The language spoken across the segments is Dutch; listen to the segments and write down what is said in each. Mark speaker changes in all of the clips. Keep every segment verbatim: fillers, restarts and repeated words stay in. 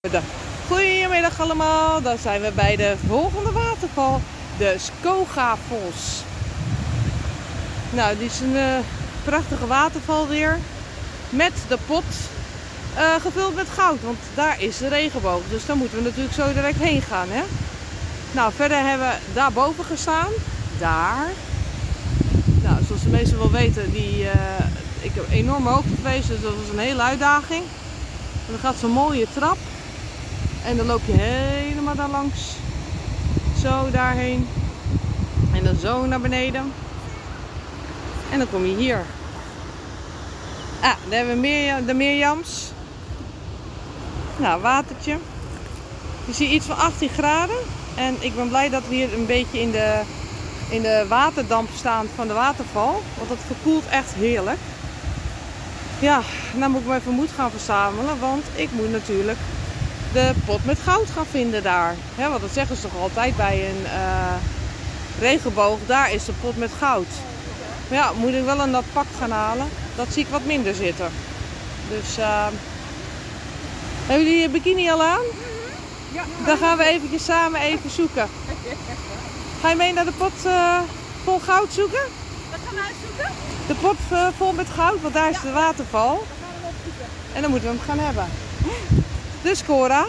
Speaker 1: Goedemiddag allemaal, dan zijn we bij de volgende waterval, de Skogafos. Nou, dit is een uh, prachtige waterval weer, met de pot uh, gevuld met goud, want daar is de regenboog. Dus daar moeten we natuurlijk zo direct heen gaan, hè? Nou, verder hebben we daarboven gestaan, daar. Nou, zoals de meesten wel weten, die, uh, ik heb enorm hoog gevreesd, dus dat was een hele uitdaging. En dan gaat zo'n mooie trap. En dan loop je helemaal daar langs. Zo daarheen. En dan zo naar beneden. En dan kom je hier. Ah, daar hebben we meer, de Mirjams. Nou, watertje. Je ziet iets van achttien graden. En ik ben blij dat we hier een beetje in de, in de waterdamp staan van de waterval. Want dat verkoelt echt heerlijk. Ja, nou moet ik maar even moed gaan verzamelen. Want ik moet natuurlijk de pot met goud gaan vinden daar. He, want dat zeggen ze toch altijd bij een uh, regenboog. Daar is de pot met goud. Maar ja, moet ik wel een dat pak gaan halen. Dat zie ik wat minder zitten. Dus, uh, hebben jullie je bikini al aan?
Speaker 2: Ja.
Speaker 1: Dan gaan we eventjes samen even zoeken. Ga je mee naar de pot uh, vol goud zoeken?
Speaker 2: Wat gaan we uitzoeken?
Speaker 1: De pot uh, vol met goud, want daar is
Speaker 2: ja.
Speaker 1: de waterval.
Speaker 2: Dan gaan we opzoeken.
Speaker 1: En dan moeten we hem gaan hebben. Dus Cora.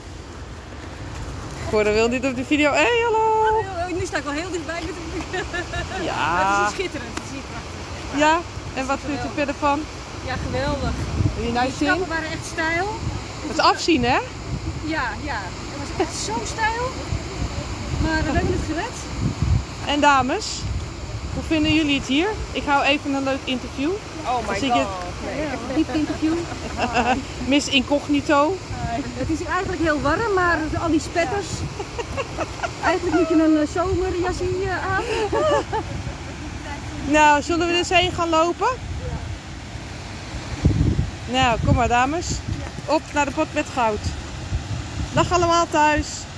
Speaker 1: Cora wil niet op de video. Hé, hey, hallo!
Speaker 2: Oh, nu sta ik wel heel dichtbij natuurlijk.
Speaker 1: Ja.
Speaker 2: Het is schitterend, het is hier prachtig.
Speaker 1: Ja, en wat vind je er verder van?
Speaker 2: Ja, geweldig.
Speaker 1: Wil je nou
Speaker 2: De
Speaker 1: zien?
Speaker 2: stappen waren echt stijl.
Speaker 1: Het is afzien, hè?
Speaker 2: Ja, ja. Het was echt zo stijl. Maar we hebben het gered.
Speaker 1: En dames, hoe vinden jullie het hier? Ik hou even een leuk interview.
Speaker 2: Oh my
Speaker 1: god.
Speaker 2: Nee, even een diep interview.
Speaker 1: Miss Incognito.
Speaker 2: Het is hier eigenlijk heel warm, maar al die spetters. Eigenlijk moet je een zomerjasje aan.
Speaker 1: Nou, zullen we dus heen gaan lopen? Nou, kom maar dames. Op naar de pot met goud. Dag allemaal thuis.